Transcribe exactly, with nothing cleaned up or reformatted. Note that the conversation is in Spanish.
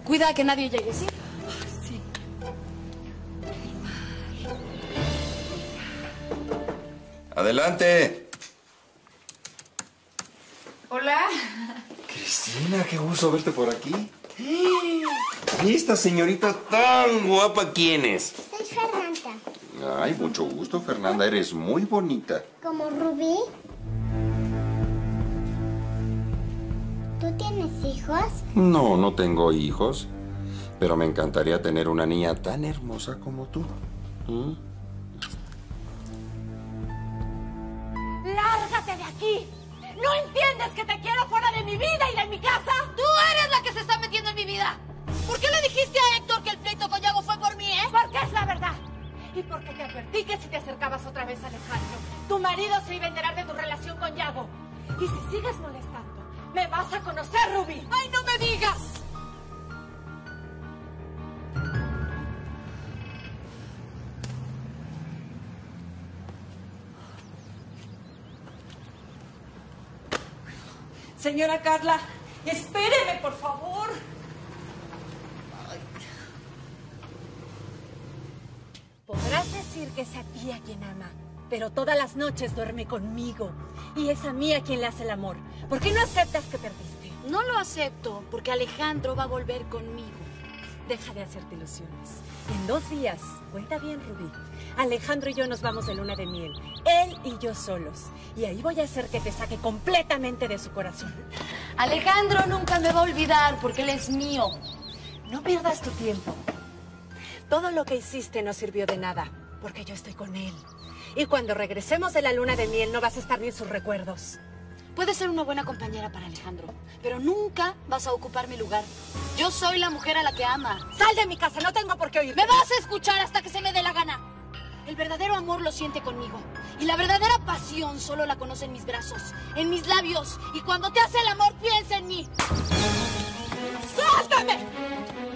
Cuida que nadie llegue, ¿sí? Sí. ¡Adelante! Hola. Cristina, qué gusto verte por aquí. ¿Y esta señorita tan guapa quién es? Soy Fernanda. Ay, mucho gusto, Fernanda. Eres muy bonita. ¿Como Rubí? ¿Tú tienes hijos? No, no tengo hijos. Pero me encantaría tener una niña tan hermosa como tú. ¿Mm? ¡Lárgate de aquí! ¿No entiendes que te quiero fuera de mi vida y de mi casa? Tú eres la que se está metiendo en mi vida. ¿Por qué le dijiste a Héctor que el pleito con Yago fue por mí, eh? Porque es la verdad. Y porque te advertí que si te acercabas otra vez a Alejandro, tu marido se iba a enterar de tu relación con Yago. Y si sigues molestando, me vas a conocer, Rubí. ¡Ay, no me digas! Señora Carla, espéreme, por favor. Podrás decir que es a ti a quien ama, pero todas las noches duerme conmigo. Y es a mí a quien le hace el amor. ¿Por qué no aceptas que perdiste? No lo acepto, porque Alejandro va a volver conmigo. Deja de hacerte ilusiones. En dos días, cuenta bien, Rubí, Alejandro y yo nos vamos de luna de miel. Él y yo solos. Y ahí voy a hacer que te saque completamente de su corazón. Alejandro nunca me va a olvidar, porque él es mío. No pierdas tu tiempo. Todo lo que hiciste no sirvió de nada, porque yo estoy con él. Y cuando regresemos de la luna de miel no vas a estar ni en sus recuerdos. Puedes ser una buena compañera para Alejandro, pero nunca vas a ocupar mi lugar. Yo soy la mujer a la que ama. ¡Sal de mi casa! No tengo por qué oírte. ¡Me vas a escuchar hasta que se me dé la gana! El verdadero amor lo siente conmigo. Y la verdadera pasión solo la conoce en mis brazos, en mis labios. Y cuando te hace el amor, piensa en mí. ¡Suéltame!